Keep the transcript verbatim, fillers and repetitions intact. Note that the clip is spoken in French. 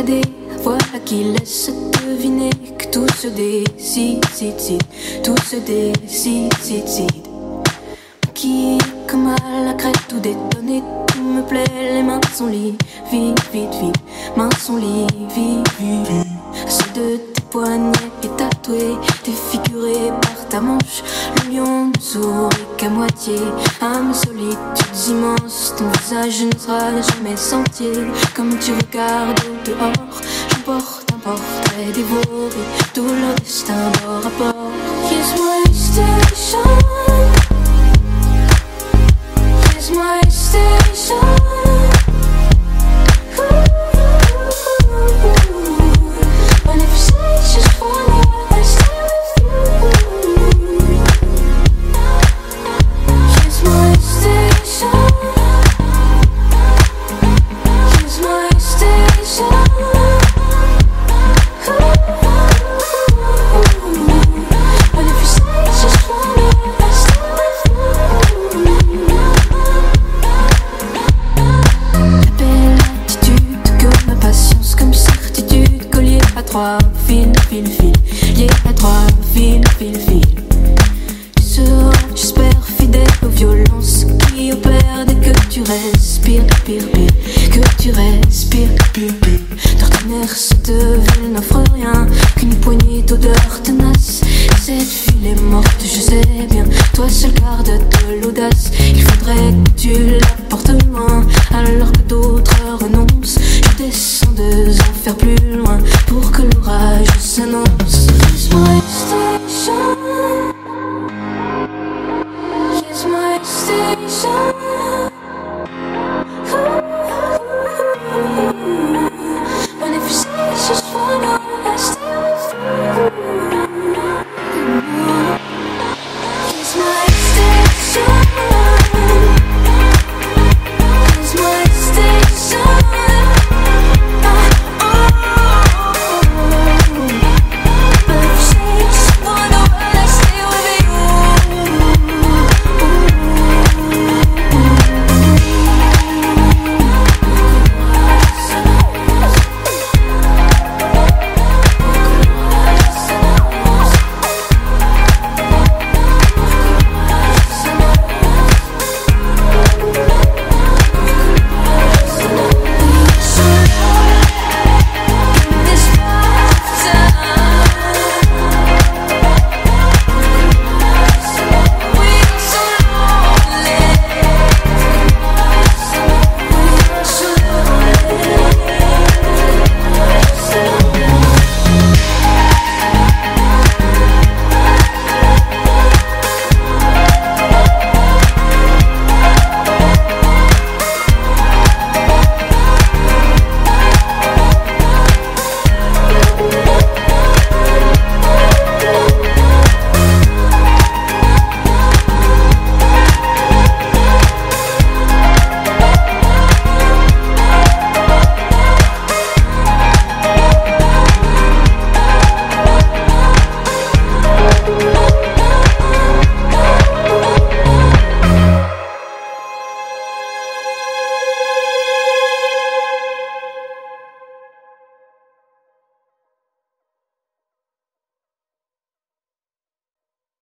des voilà qui laisse deviner que tout se décide, tout se décide. Qui comme à la crête tout détonné, tout me plaît, les mains sont liées, vite, vite, vite, mains sont liées, vite, vite, vite. Ceux de tes poignets est tatoué, défiguré par ta manche. Le lion ne sourit qu'à moitié, âme solitudes immenses. Ton visage ne sera jamais sentier. Comme tu regardes au dehors, j'emporte un portrait dévoré, tout leur destin bord à bord. Here's my station, here's my station. Trois fils, fil, fil, liés à trois fils, fil, fil. Tu seras, j'espère, fidèle aux violences qui opèrent dès que tu respires, pire, pire, que tu respires, pire, pire. D'ordinaire, cette ville n'offre rien qu'une poignée d'odeurs tenaces. Cette fille est morte, je sais bien, toi seul garde de l'audace. Il faudrait que tu la portes loin, alors que d'autres renoncent. Je descends deux enfers plus loin pour que l'orage s'annonce. Here's my station, here's my station.